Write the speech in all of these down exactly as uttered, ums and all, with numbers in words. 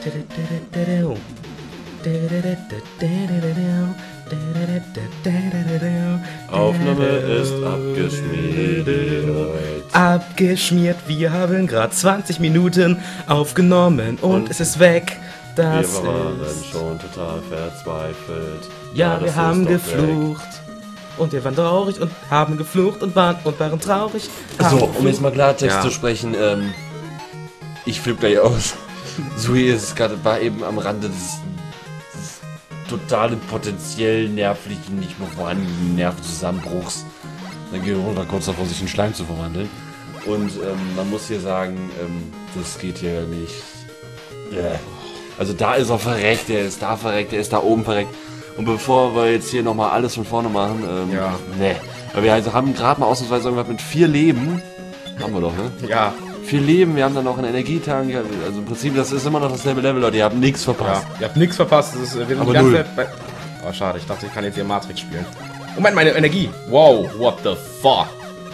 Aufnahme ist abgeschmiert. Abgeschmiert, wir haben gerade zwanzig Minuten aufgenommen und, und es ist weg. Das wir waren ist... schon total verzweifelt. Ja, ja wir haben geflucht. Weg. Und wir waren traurig und haben geflucht und waren, und waren traurig. So, um jetzt mal Klartext ja. zu sprechen, ähm, ich flippe gleich aus. Sui ist gerade, war eben am Rande des, des totalen, potenziell nervlichen, nicht mehr vorhandenen Nervenzusammenbruchs. Dann geht runter kurz davor, sich in Schleim zu verwandeln. Und ähm, man muss hier sagen, ähm, das geht hier nicht. Yeah. Also da ist er verreckt, der ist da verreckt, der ist da oben verreckt. Und bevor wir jetzt hier nochmal alles von vorne machen, ähm, ja. ne. Weil wir also haben gerade mal ausnahmsweise irgendwas mit vier Leben. Haben wir doch, ne? Ja. Vier Leben, wir haben dann noch einen Energietank. Also im Prinzip, das ist immer noch dasselbe Level, Leute. Ihr habt nichts verpasst. Ja, ihr habt nichts verpasst. Das ist, wir sind Aber die ganze null. Zeit bei... Oh, schade. Ich dachte, ich kann jetzt hier Matrix spielen. Moment, meine Energie. Wow, what the fuck?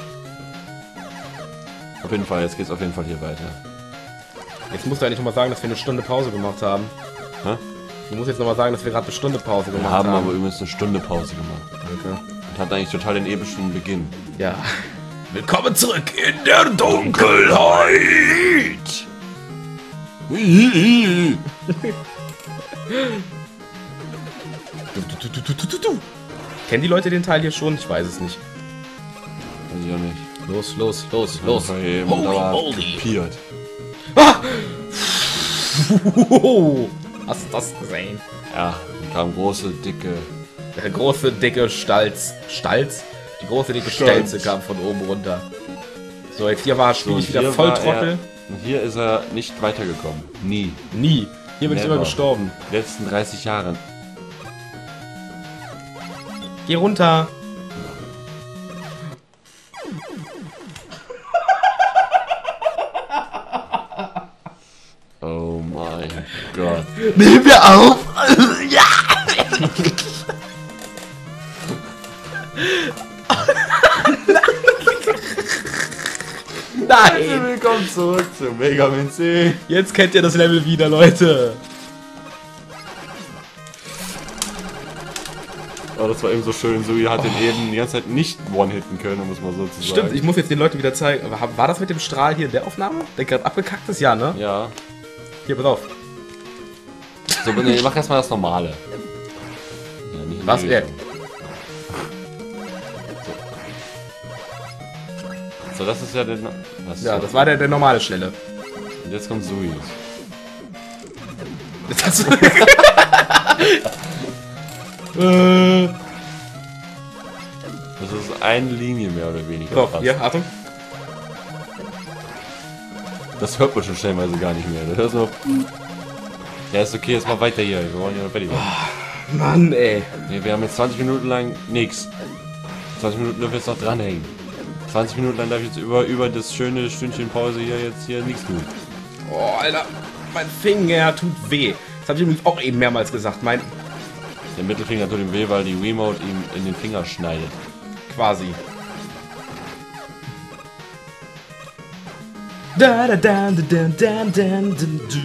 Auf jeden Fall, jetzt geht's auf jeden Fall hier weiter. Jetzt musst du eigentlich nochmal sagen, dass wir eine Stunde Pause gemacht haben. Hä? Du musst jetzt nochmal sagen, dass wir gerade eine Stunde Pause gemacht Wir haben haben. aber übrigens eine Stunde Pause gemacht. Okay. Und hat eigentlich total den epischen Beginn. Ja. Willkommen zurück in der Dunkelheit! Kennen die Leute den Teil hier schon? Ich weiß es nicht. Weiß ich auch nicht. Los, los, los, los. Holy, holy. Kapiert. Ah! Hast du das gesehen? Ja, dann kam große, dicke... Der große, dicke Stalz. Stalz? Die große, dicke Stalz. Stelze kam von oben runter. So, jetzt hier war So, spiel und ich wieder hier voll war Trottel. Er, und hier ist er nicht weitergekommen. Nie. Nie. Hier bin ich Never. immer gestorben. Die letzten dreißig Jahre. Geh runter. Oh mein Gott. Nehmen wir auf! Ja! Nein! Willkommen zurück zu Mega Man zehn. Jetzt kennt ihr das Level wieder, Leute. Oh, das war eben so schön. Sui hat den eben die ganze Zeit nicht one-hitten können, um es mal so zu sagen. Stimmt, ich muss jetzt den Leuten wieder zeigen. War war das mit dem Strahl hier in der Aufnahme? Der gerade abgekackt ist? Ja, ne? Ja. Hier, pass auf. So, nee, mach erstmal das Normale. Ja, nicht in Was? die Ey. Richtung. So, das ist ja der... Was Ja, so. das war der, der normale Schnelle. Und jetzt kommt Sui. Das hast du... äh... Das ist eine Linie mehr oder weniger. So, fast. hier, Achtung. Das hört man schon stellenweise gar nicht mehr. Das hört so... Ja, ist okay, jetzt mal weiter hier. Wir wollen ja noch fertig machen. Mann, ey. Nee, wir haben jetzt zwanzig Minuten lang nix. zwanzig Minuten dürfen wir jetzt noch dranhängen. zwanzig Minuten lang darf ich jetzt über, über das schöne Stündchen Pause hier jetzt hier nichts tun. Oh, Alter. Mein Finger tut weh. Das habe ich übrigens auch eben mehrmals gesagt. Mein... Der Mittelfinger tut ihm weh, weil die Remote ihm in den Finger schneidet. Quasi. Da, da, da, da, da, da, da, da.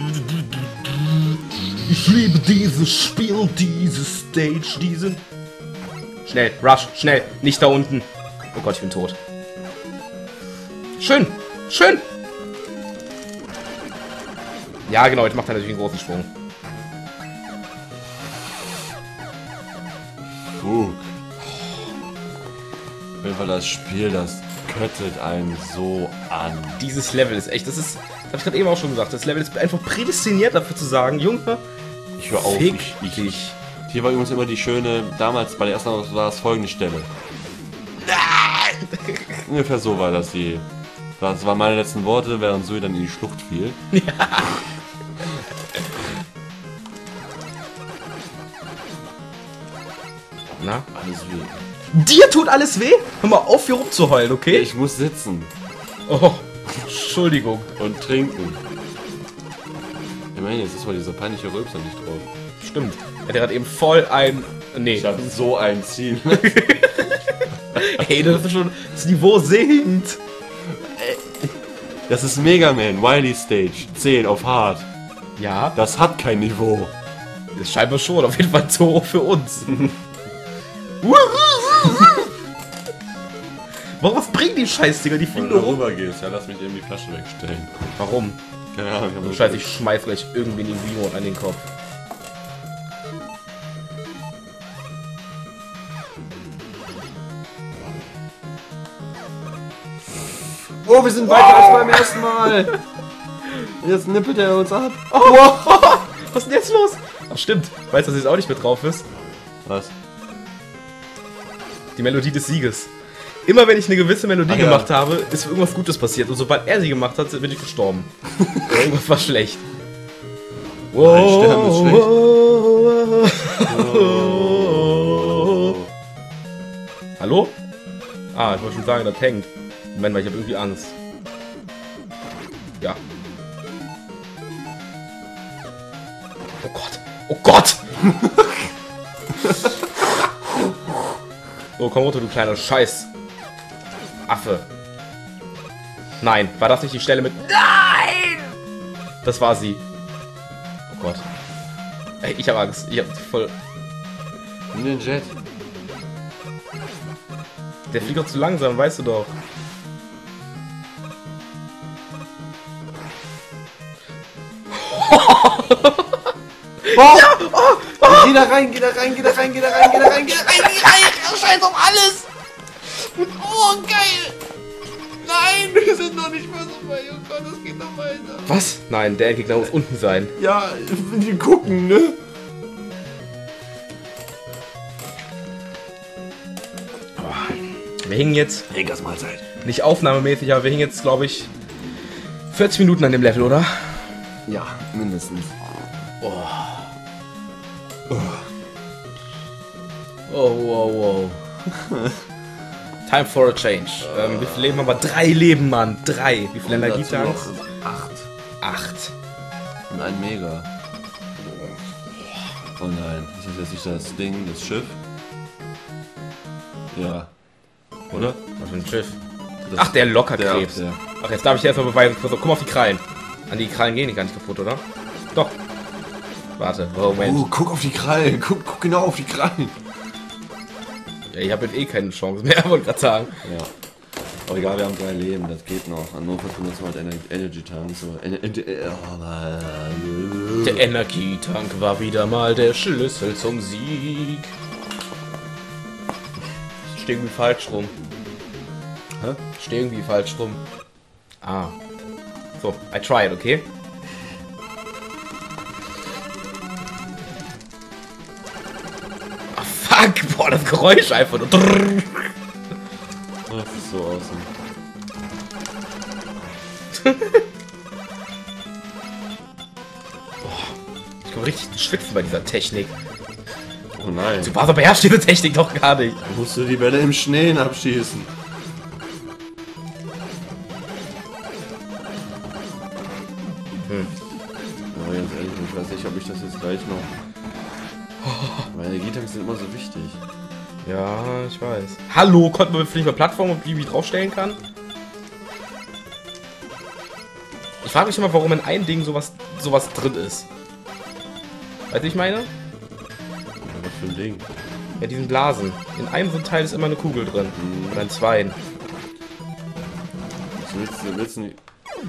Ich liebe dieses Spiel und diese Stage, diesen... Schnell, Rush, schnell, nicht da unten. Oh Gott, ich bin tot. Schön, schön. Ja, genau, jetzt macht er natürlich einen großen Sprung. Guck. Auf jeden Fall das Spiel, das köttet einen so an. Dieses Level ist echt, das ist, das habe ich gerade eben auch schon gesagt, das Level ist einfach prädestiniert dafür zu sagen, Junge, Ich höre auf. fick Ich, ich, dich. hier war übrigens immer die schöne, damals bei der ersten Ausgabe war es folgende Stelle. Ungefähr so war das die. Das waren meine letzten Worte, während Sui dann in die Schlucht fiel. Ja. Na? Alles weh. Dir tut alles weh? Hör mal auf, hier rumzuheulen, okay? Ich muss sitzen Oh, Entschuldigung. und trinken. Immerhin, jetzt ist mal dieser peinliche Rülpser nicht drauf. Stimmt. Er hat gerade eben voll ein... Nee. Ich hab so ein Ziel. Ey, das ist schon... Das Niveau sinkt. Das ist Mega Man, Wily Stage, zehn auf Hard. Ja. Das hat kein Niveau. Das scheinbar schon, auf jeden Fall zu hoch für uns. Warum, was bringen die Scheißdinger? Die fliegen Wenn du nur rum. rüber gehst, ja, lass mich eben die Flasche wegstellen. Warum? Keine Ahnung. Oh, Scheiße, ich schmeiß gleich irgendwie den Remote an den Kopf. Oh, wir sind weiter als beim ersten Mal. Jetzt nippelt er uns ab. Oh, wow. Was ist denn jetzt los? Ach stimmt, weißt du, dass jetzt auch nicht mit drauf ist? Was? Die Melodie des Sieges. Immer wenn ich eine gewisse Melodie Ah, ja. gemacht habe, ist irgendwas Gutes passiert. Und sobald er sie gemacht hat, bin ich gestorben. Oder irgendwas war schlecht. Nein, sterben ist schlecht. Oh. Hallo? Ah, ich wollte schon sagen, das hängt. Moment mal, ich habe irgendwie Angst. Ja. Oh Gott. Oh Gott! Oh, komm runter, du kleiner Scheiß. Affe. Nein, war das nicht die Stelle mit... Nein! Das war sie. Oh Gott. Ey, ich hab Angst. Ich hab voll... Nimm den Jet. Der fliegt doch zu langsam, weißt du doch. Oh! Ja! Oh! Oh! Geh da rein, geh da rein, geh da rein, geh da rein, geh da rein, geh da rein, geh da rein! Scheiß auf alles! Oh, geil! Nein, wir sind noch nicht mal so weit. Oh Gott, das geht noch weiter. Was? Nein, der Gegner muss unten sein. Ja, wir gucken, ne? Wir hingen jetzt, Regas Mahlzeit. nicht aufnahmemäßig, aber wir hingen jetzt, glaube ich, vierzig Minuten an dem Level, oder? Ja, mindestens. Oh, wow, wow. Time for a change. Ähm, wie viel Leben haben wir? Drei Leben, Mann. Drei. Wie viele Energietanks? Acht. Acht. Und ein Mega. Oh nein, ist das jetzt nicht das Ding, das Schiff? Ja. Oder? Was für ein Schiff? Das Ach, der Lockerkrebs. Der, der. Ach, jetzt darf ich erstmal beweisen. So, guck mal auf die Krallen. An die Krallen gehen die gar nicht kaputt, oder? Doch. Warte, Moment. Oh, guck auf die Krallen. Guck, guck genau auf die Krallen. Ja, ich habe jetzt eh keine Chance mehr, wollte gerade sagen. Ja. Aber egal, wir haben drei Leben, das geht noch. An Notfalls benutzen wir halt Ener Energy Tanks. So. Ener oh, Der Energietank war wieder mal der Schlüssel zum Sieg. Ich stehe irgendwie falsch rum. Hä? Ich stehe irgendwie falsch rum. Ah. So, I tried, okay? Ah, fuck! Boah, das Geräusch einfach nur. das ist so awesome. Ich komme richtig ins Schwitzen bei dieser Technik. Oh nein. Du warst aber beherrscht diese Technik doch gar nicht. Musst du die Bälle im Schnee abschießen. Hm. Aber ganz ehrlich, ich weiß nicht, ob ich das jetzt gleich noch... Meine Energietanks sind immer so wichtig. Ja, ich weiß. Hallo, konnten wir vielleicht mal Plattformen, auf die ich draufstellen kann? Ich frage mich immer, warum in einem Ding sowas, sowas drin ist. Weißt du, ich meine? Ja, was für ein Ding. Ja, diesen Blasen. In einem so ein Teil ist immer eine Kugel drin. Mhm. Oder in zweien. Was willst du, willst du nicht...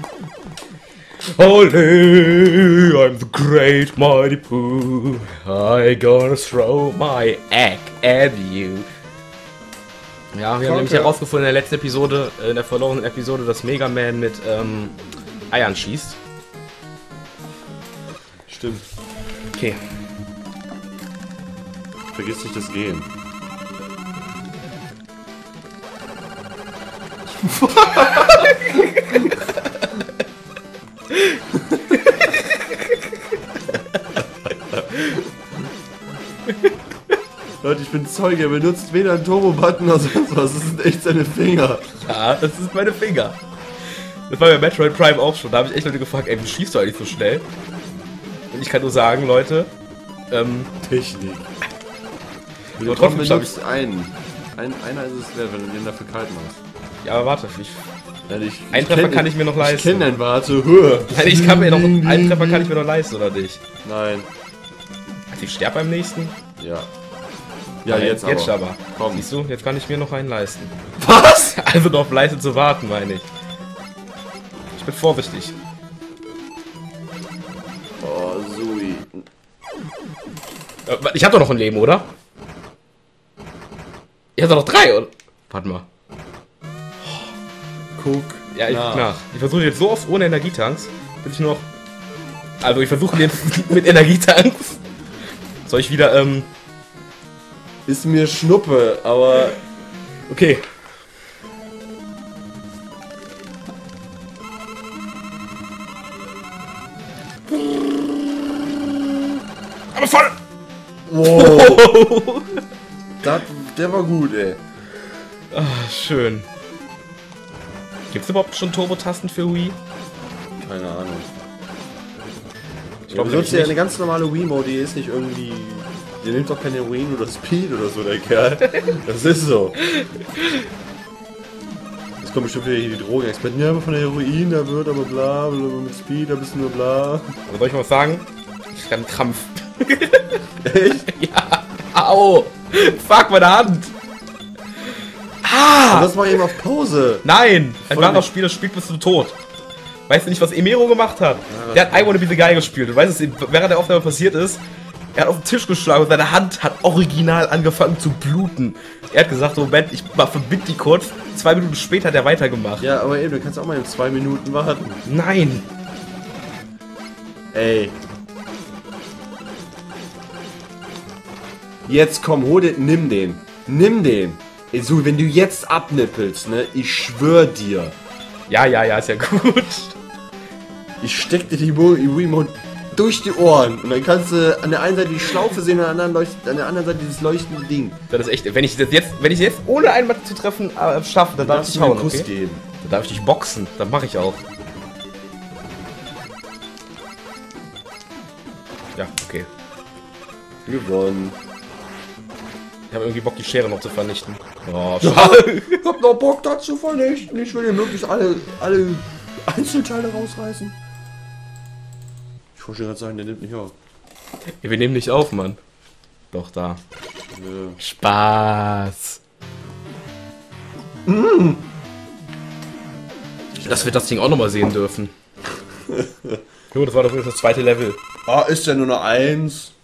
Holy, I'm the great mighty Pooh. I gonna throw my egg at you. Ja, wir haben nämlich herausgefunden in der letzten Episode, in der verlorenen Episode, dass Mega Man mit ähm, Eiern schießt. Stimmt. Okay. Vergiss nicht das Gehen. Leute, ich bin Zeuge, er benutzt weder einen Turbo-Button noch sonst was. Das sind echt seine Finger. Ja, das ist meine Finger. Das war bei Metroid Prime auch schon. Da habe ich echt Leute gefragt, ey, wie schießt du eigentlich so schnell? Und ich kann nur sagen, Leute, ähm... Technik. Aber trotzdem trotzdem benutzt einen. Ein, einer ist es wert, wenn du den dafür kalt machst. Ja, aber warte, ich Nein, ich, Ein ich Treffer kenn, kann ich mir noch Ich leisten. kenne dein Warte. Höher. Nein, ich kann mir noch. Einen Treffer kann ich mir noch leisten, oder nicht? Nein. Also ich sterbe beim nächsten? Ja. Ja, Nein, jetzt aber. Jetzt aber. Komm. Siehst du, jetzt kann ich mir noch einen leisten. Was? Also noch auf leise zu warten, meine ich. Ich bin vorsichtig. Oh, Sui. Äh, Ich hab doch noch ein Leben, oder? Ich hab doch noch drei, oder? Warte mal. Guck. Ja, ich nach. guck nach. Ich versuche jetzt so oft ohne Energietanks, bis ich nur noch... Also ich versuche jetzt mit Energietanks. Soll ich wieder, ähm... Ist mir Schnuppe, aber... Okay. Aber voll! Wow. Das, der war gut, ey. Ah, schön. Gibt's überhaupt schon Turbo-Tasten für Wii? Keine Ahnung. Ich Ja, glaube, du nicht. ja eine ganz normale Wii-Mode, die ist nicht irgendwie... Die nimmt doch keine Wii oder Speed oder so, der Kerl. Das ist so. Jetzt kommt bestimmt wieder hier die Drogenexperten. Ja, aber von der Heroin, da wird aber bla, bla, mit Speed, da bist du nur bla. Also soll ich mal was sagen? Ich hab einen Krampf. Echt? Ja. Au! Fuck, meine Hand! Aber Ah! das war eben auf Pause. Nein! Ein Voll wahrer nicht. Spieler spielt bis zum Tod. Weißt du nicht, was Emero gemacht hat? Ja, Der hat I Wanna Be the Guy gespielt. Du weißt es, während der Aufnahme passiert ist, er hat auf den Tisch geschlagen und seine Hand hat original angefangen zu bluten. Er hat gesagt, Moment, ich mal verbind die kurz. Zwei Minuten später hat er weitergemacht. Ja, aber eben, du kannst auch mal in zwei Minuten warten. Nein! Ey. Jetzt komm, hol den, nimm den. Nimm den. Ey, so, wenn du jetzt abnippelst, ne, ich schwör dir. Ja, ja, ja, ist ja gut. Ich steck dir die Mo- die Remote durch die Ohren. Und dann kannst du an der einen Seite die Schlaufe sehen und an der anderen, leucht- an der anderen Seite dieses leuchtende Ding. Das ist echt, wenn ich das jetzt, wenn ich jetzt ohne einmal zu treffen äh, schaffe, dann darf ich Darfst dich du mir hauen, einen Kuss okay? geben. Dann darf ich dich boxen, das mache ich auch. Ja, okay. Gewonnen. Ich habe irgendwie Bock, die Schere noch zu vernichten. Oh, schade. Ich hab noch Bock dazu vernichten. Ich will dir möglichst alle, alle Einzelteile rausreißen. Ich wollte gerade sagen, der nimmt nicht auf. Wir nehmen nicht auf, Mann. Doch, da. Nö. Spaß. Mm. Dass wir das Ding auch nochmal sehen dürfen. Jo, das war doch das zweite Level. Ah, ist ja nur eine Eins.